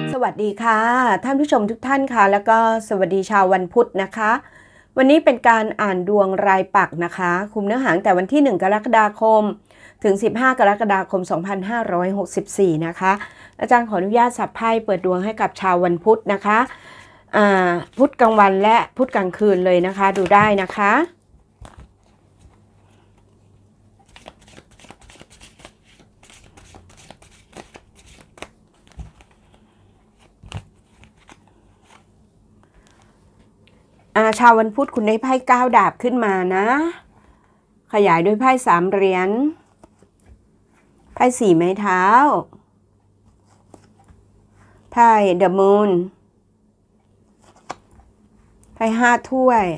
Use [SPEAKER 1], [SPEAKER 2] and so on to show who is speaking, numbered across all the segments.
[SPEAKER 1] สวัสดีค่ะท่านผู้ชมทุกท่านค่ะแล้วก็สวัสดีชาววันพุธนะคะวันนี้เป็นการอ่านดวงรายปักนะคะคุมเนื้อหาแต่วันที่1กรกฎาคมถึง15กรกฎาคม2564นะคะอาจารย์ขออนุญาตสับไพ่เปิดดวงให้กับชาววันพุธนะคะพุธกลางวันและพุธกลางคืนเลยนะคะดูได้นะคะชาววันพุธคุณได้ไพ่9ดาบขึ้นมานะขยายด้วยไพ่3เหรียญไพ่4ไม้เท้าไพ่เดอะมูนไพ่5ถ้วย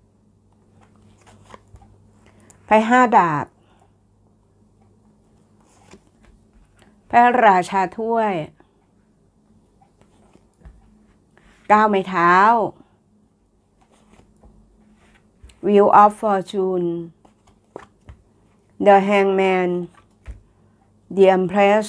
[SPEAKER 1] ไพ่5ดาบไพ่ราชาถ้วย9ไม้เท้าWheel of Fortune The Hangman The Empress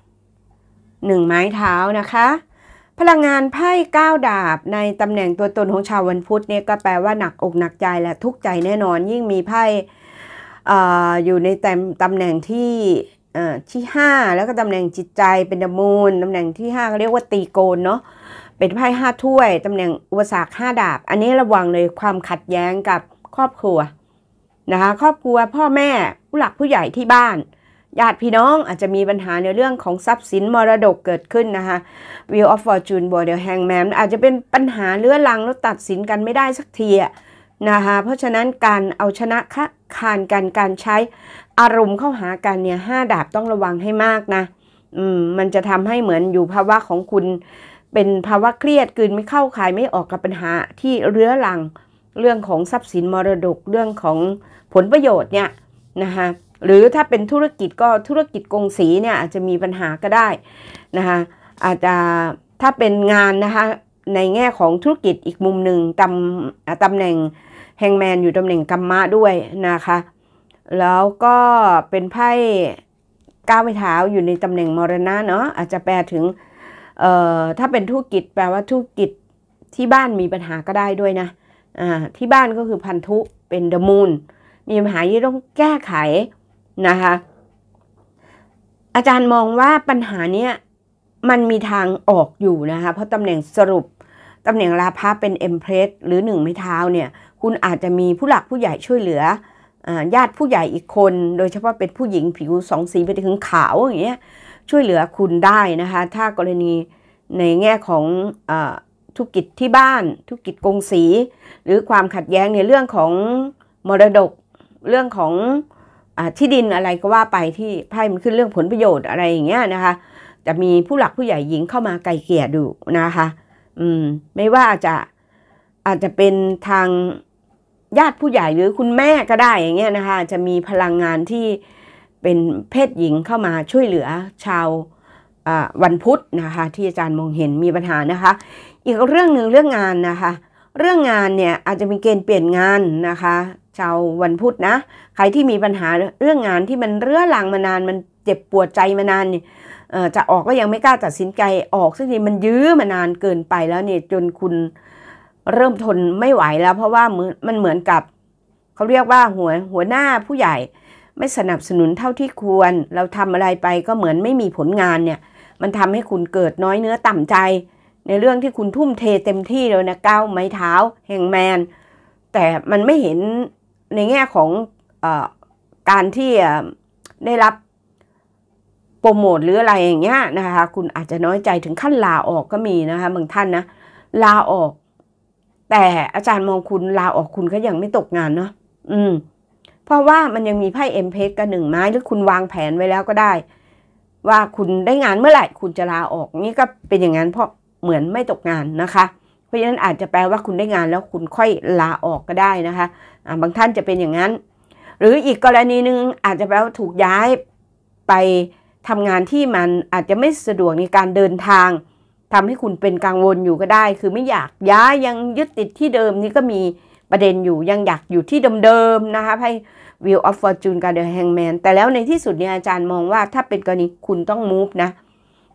[SPEAKER 1] 1ไม้เท้านะคะพลังงานไพ่9ดาบในตำแหน่งตัวตนของชาววันพุธเนี่ยก็แปลว่าหนักอกหนักใจและทุกข์ใจแน่นอนยิ่งมีไพ่อยู่ในตำแหน่งที่5แล้วก็ตำแหน่งจิตใจเป็นดมูลตำแหน่งที่5เขาเรียกว่าตีโกนเนาะเป็นไพ่5ถ้วยตำแหน่งอุปสรรค5ดาบอันนี้ระวังเลยความขัดแย้งกับครอบครัวนะคะครอบครัวพ่อแม่ผู้หลักผู้ใหญ่ที่บ้านญาติพี่น้องอาจจะมีปัญหาในเรื่องของทรัพย์สินมรดกเกิดขึ้นนะคะ Wheel of Fortune บวก The Hangman อาจจะเป็นปัญหาเรื้อรังแล้วตัดสินกันไม่ได้สักทีนะคะเพราะฉะนั้นการเอาชนะคานกันการใช้อารมณ์เข้าหากันเนี่ย5ดาบต้องระวังให้มากนะมันจะทำให้เหมือนอยู่ภาวะของคุณเป็นภาวะเครียดกลืนไม่เข้าคายไม่ออกกับปัญหาที่เรื้อรังเรื่องของทรัพย์สินมรดกเรื่องของผลประโยชน์เนี่ยนะคะหรือถ้าเป็นธุรกิจก็ธุรกิจกงสีเนี่ยอาจจะมีปัญหาก็ได้นะคะอาจจะถ้าเป็นงานนะคะในแง่ของธุรกิจอีกมุมหนึ่งตำแหน่งแฮงแมนอยู่ตำแหน่งกัมมะด้วยนะคะแล้วก็เป็นไพ่ก้าวไม้เท้าอยู่ในตำแหน่งมรณะเนาะอาจจะแปลถึงถ้าเป็นธุรกิจแปลว่าธุรกิจที่บ้านมีปัญหาก็ได้ด้วยนะที่บ้านก็คือพันธุเป็นเดอะมูนมีปัญหาที่ต้องแก้ไขนะคะอาจารย์มองว่าปัญหาเนี้ยมันมีทางออกอยู่นะคะเพราะตำแหน่งสรุปตำแหน่งราพะเป็นเอ็มเพรสหรือ1ไม้เท้าเนี่ยคุณอาจจะมีผู้หลักผู้ใหญ่ช่วยเหลือญาติผู้ใหญ่อีกคนโดยเฉพาะเป็นผู้หญิงผิว2สีไปถึงขาวอย่างเงี้ยช่วยเหลือคุณได้นะคะถ้ากรณีในแง่ของธุรกิจที่บ้านธุรกิจกงสีหรือความขัดแย้งในเรื่องของมรดกเรื่องของที่ดินอะไรก็ว่าไปที่ไพ่มันขึ้นเรื่องผลประโยชน์อะไรอย่างเงี้ยนะคะจะมีผู้หลักผู้ใหญ่หญิงเข้ามาไกลเกลี่ยดูนะคะไม่ว่าอาจจะเป็นทางญาติผู้ใหญ่หรือคุณแม่ก็ได้อย่างเงี้ยนะคะจะมีพลังงานที่เป็นเพศหญิงเข้ามาช่วยเหลือชาววันพุธนะคะที่อาจารย์มองเห็นมีปัญหานะคะอีกเรื่องหนึ่งเรื่องงานนะคะเรื่องงานเนี่ยอาจจะมีเกณฑ์เปลี่ยนงานนะคะชาววันพุธนะใครที่มีปัญหาเรื่องงานที่มันเรื้อรังมานานมันเจ็บปวดใจมานานเนี่ยจะออกก็ยังไม่กล้าตัดสินใจออกสักทีมันยื้อมานานเกินไปแล้วเนี่ยจนคุณเริ่มทนไม่ไหวแล้วเพราะว่ามันเหมือนกับเขาเรียกว่าหัวหน้าผู้ใหญ่ไม่สนับสนุนเท่าที่ควรเราทำอะไรไปก็เหมือนไม่มีผลงานเนี่ยมันทำให้คุณเกิดน้อยเนื้อต่ำใจในเรื่องที่คุณทุ่มเทเต็มที่เลยนะก้าวไม้เท้าแฮงแมนแต่มันไม่เห็นในแง่ของการที่ได้รับโปรโมทหรืออะไรอย่างเงี้ยนะคะคุณอาจจะน้อยใจถึงขั้นลาออกก็มีนะคะบางท่านนะลาออกแต่อาจารย์มองคุณลาออกคุณก็ยังไม่ตกงานเนาะเพราะว่ามันยังมีไพ่เอ็มเพสกับ1ไม้หรือคุณวางแผนไว้แล้วก็ได้ว่าคุณได้งานเมื่อไหร่คุณจะลาออกนี่ก็เป็นอย่างนั้นเพราะเหมือนไม่ตกงานนะคะเพราะฉะนั้นอาจจะแปลว่าคุณได้งานแล้วคุณค่อยลาออกก็ได้นะคะบางท่านจะเป็นอย่างนั้นหรืออีกกรณีหนึ่งอาจจะแปลว่าถูกย้ายไปทำงานที่มันอาจจะไม่สะดวกในการเดินทางทำให้คุณเป็นกังวลอยู่ก็ได้คือไม่อยากย้ายยังยึดติดที่เดิมนี่ก็มีประเด็นอยู่ยังอยากอยู่ที่เดิมๆนะคะไพ่ Wheel of Fortune กับ The Hangman แต่แล้วในที่สุดเนี่ยอาจารย์มองว่าถ้าเป็นกรณีคุณต้อง move นะ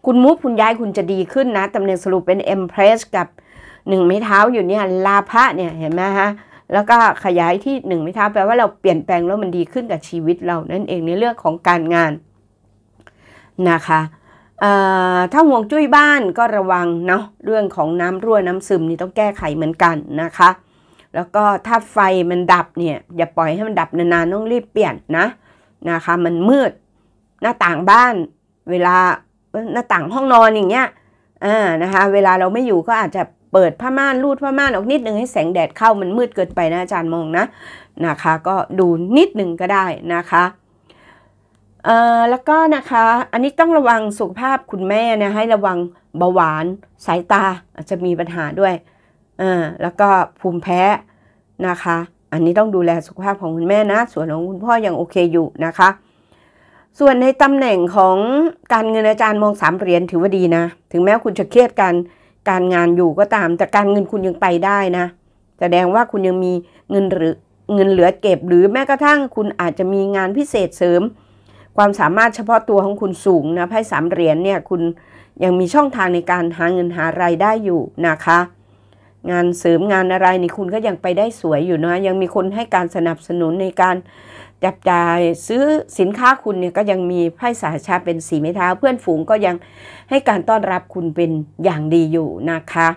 [SPEAKER 1] คุณมูฟคุณย้ายคุณจะดีขึ้นนะตำแหน่งสรุปเป็น Empress กับ1 ไม้เท้าอยู่เนี่ยลาภะเนี่ยเห็นไหมฮะแล้วก็ขยายที่1 ไม้เท้าแปลว่าเราเปลี่ยนแปลงแล้วมันดีขึ้นกับชีวิตเรานั่นเองในเรื่องของการงานนะคะถ้าห่วงจุ้ยบ้านก็ระวังเนาะเรื่องของน้ำรั่วน้ำซึมนี่ต้องแก้ไขเหมือนกันนะคะแล้วก็ถ้าไฟมันดับเนี่ยอย่าปล่อยให้มันดับนานๆต้องรีบเปลี่ยนนะคะมันมืดหน้าต่างบ้านเวลาหน้าต่างห้องนอนอย่างเงี้ยนะคะเวลาเราไม่อยู่ก็อาจจะเปิดผ้าม่านรูดผ้าม่านออกนิดนึงให้แสงแดดเข้ามันมืดเกินไปนะอาจารย์มองนะคะก็ดูนิดนึงก็ได้นะคะแล้วก็นะคะอันนี้ต้องระวังสุขภาพคุณแม่นะให้ระวังเบาหวานสายตาอาจจะมีปัญหาด้วยแล้วก็ภูมิแพ้นะคะอันนี้ต้องดูแลสุขภาพของคุณแม่นะส่วนของคุณพ่อยังโอเคอยู่นะคะส่วนในตำแหน่งของการเงินอาจารย์มอง3 เหรียญถือว่าดีนะถึงแม้คุณจะเครียดการงานอยู่ก็ตามแต่การเงินคุณยังไปได้นะแสดงว่าคุณยังมีเงินเหลือเก็บหรือแม้กระทั่งคุณอาจจะมีงานพิเศษเสริมความสามารถเฉพาะตัวของคุณสูงนะไพ่3 เหรียญเนี่ยคุณยังมีช่องทางในการหาเงินหารายได้อยู่นะคะงานเสริมงานอะไรนี่คุณก็ยังไปได้สวยอยู่นะยังมีคนให้การสนับสนุนในการจับจ่ายซื้อสินค้าคุณเนี่ยก็ยังมีไพ่สายชาเป็น4 ไม้เท้าเพื่อนฝูงก็ยังให้การต้อนรับคุณเป็นอย่างดีอยู่นะคะ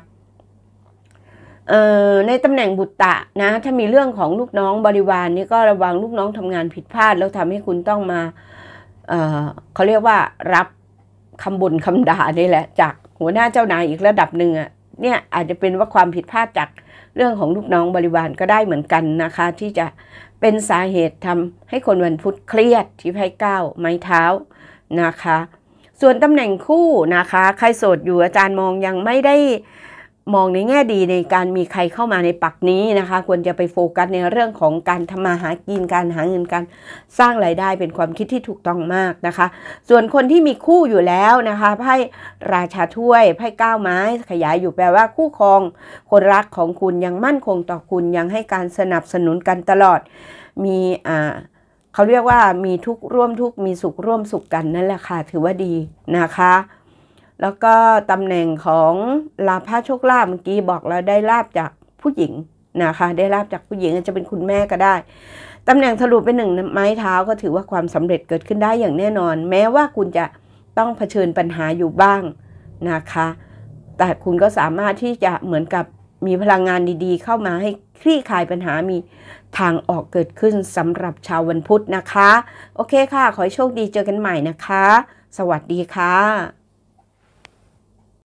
[SPEAKER 1] ในตำแหน่งบุตตะนะถ้ามีเรื่องของลูกน้องบริวารนี่ก็ระวังลูกน้องทำงานผิดพลาดแล้วทำให้คุณต้องมาเขาเรียกว่ารับคำบ่นคำด่านี่แหละจากหัวหน้าเจ้านายอีกระดับหนึ่งเนี่ยอาจจะเป็นว่าความผิดพลาดจากเรื่องของลูกน้องบริวารก็ได้เหมือนกันนะคะที่จะเป็นสาเหตุทำให้คนวันพุธเครียดที่ไพ่9 ไม้เท้านะคะส่วนตำแหน่งคู่นะคะใครโสดอยู่อาจารย์มองยังไม่ได้มองในแง่ดีในการมีใครเข้ามาในปักนี้นะคะควรจะไปโฟกัสในเรื่องของการทำมาหากินการหาเงินการสร้างรายได้เป็นความคิดที่ถูกต้องมากนะคะส่วนคนที่มีคู่อยู่แล้วนะคะไพ่ราชาถ้วยไพ่9 ไม้ขยายอยู่แปลว่าคู่ครองคนรักของคุณยังมั่นคงต่อคุณยังให้การสนับสนุนกันตลอดมีเขาเรียกว่ามีทุกข์ร่วมทุกข์มีสุขร่วมสุขกันนั่นแหละค่ะถือว่าดีนะคะแล้วก็ตำแหน่งของลาภโชคลาภเมื่อกี้บอกแล้วได้ลาภจากผู้หญิงนะคะได้ลาภจากผู้หญิงอาจจะเป็นคุณแม่ก็ได้ตำแหน่งสรุปเป็น1 ไม้เท้าก็ถือว่าความสำเร็จเกิดขึ้นได้อย่างแน่นอนแม้ว่าคุณจะต้องเผชิญปัญหาอยู่บ้างนะคะแต่คุณก็สามารถที่จะเหมือนกับมีพลังงานดีๆเข้ามาให้คลี่คลายปัญหามีทางออกเกิดขึ้นสำหรับชาววันพุธนะคะโอเคค่ะขอให้โชคดีเจอกันใหม่นะคะสวัสดีค่ะ